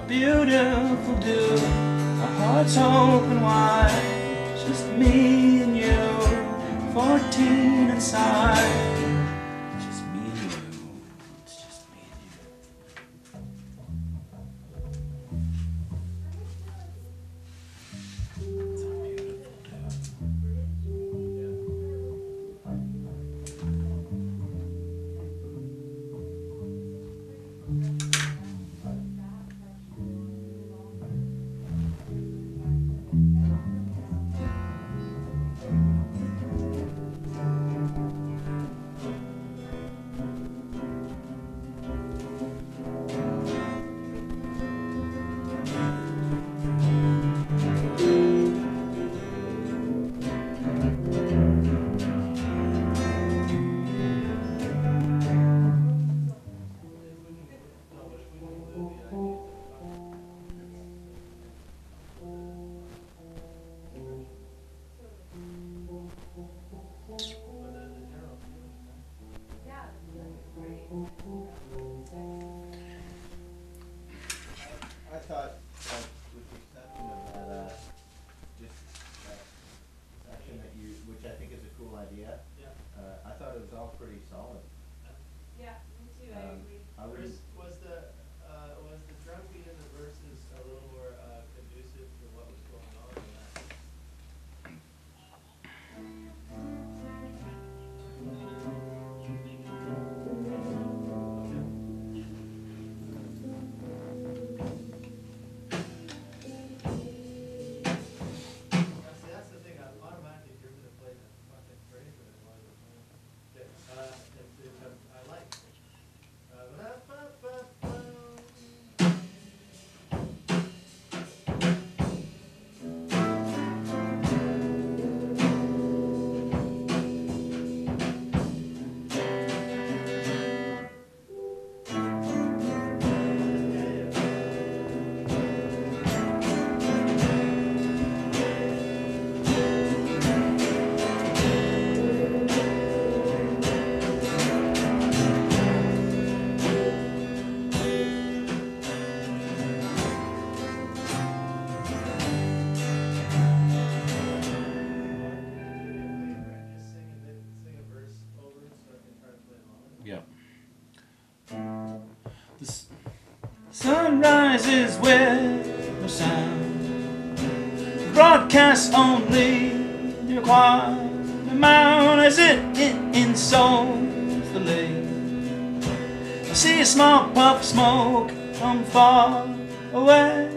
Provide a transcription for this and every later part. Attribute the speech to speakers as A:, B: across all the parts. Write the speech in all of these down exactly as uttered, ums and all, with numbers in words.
A: beautiful do. Our hearts open wide, just me and you, fourteen inside. Just me and you, it's just me and you. It's a beautiful
B: I thought, like, with the exception of that, uh, just that section that you, which I think is a cool idea.
C: Yeah.
B: Uh, I thought it was all pretty solid.
D: Yeah, me too, I
B: Um,
D: agree.
B: I would,
C: Chris, was the, uh, was the drum beat in the verses a little more, uh, conducive to what was going on in that? Now, see, that's the thing, I'm automatically driven to play the fucking phrase that it was, that, uh, that, that I like. Uh, ba-da-ba-ba-ba. Just sing a bit, sing a verse over it so I can try to play along.
A: Yep. The s- sun rises with no sound. Broadcast only your quiet amount as it, it insults the lake. I see a small puff of smoke from far away.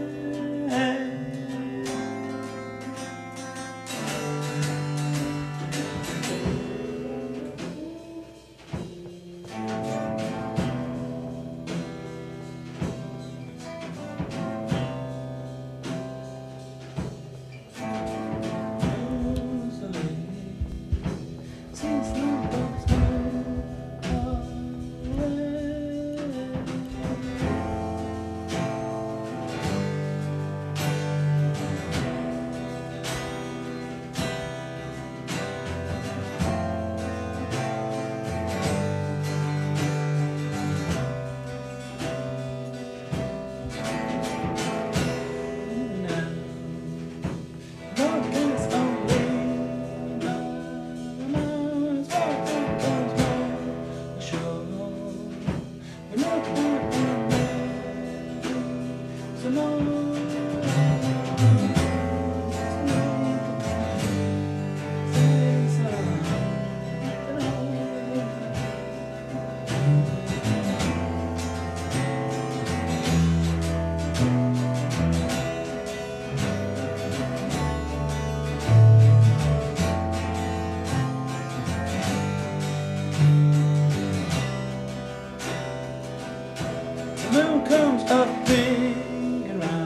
A: The moon comes up big and round.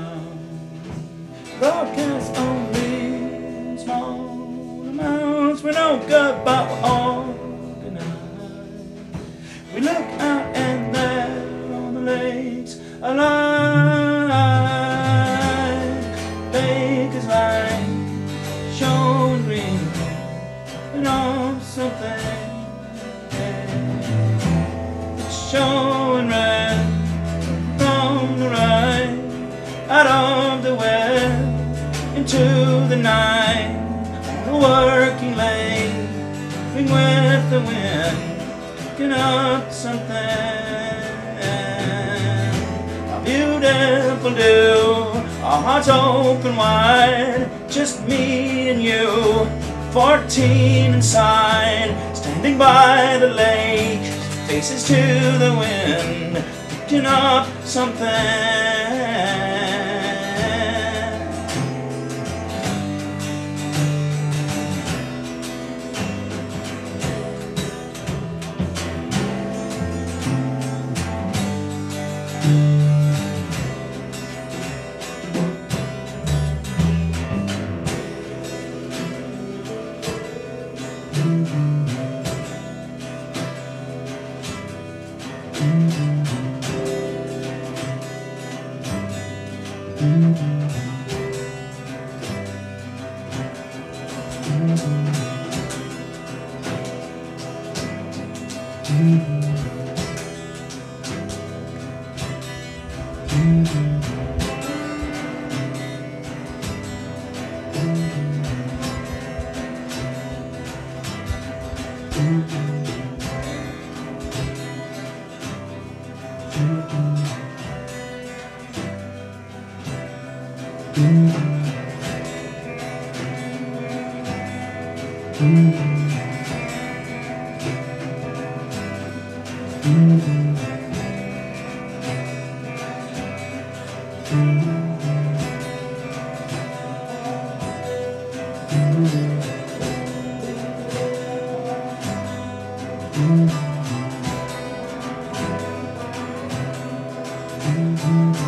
A: working late, moving with the wind, picking up something. A beautiful dew, our hearts open wide, just me and you, fourteen inside, standing by the lake, faces to the wind, picking up something.
E: Mm-hmm.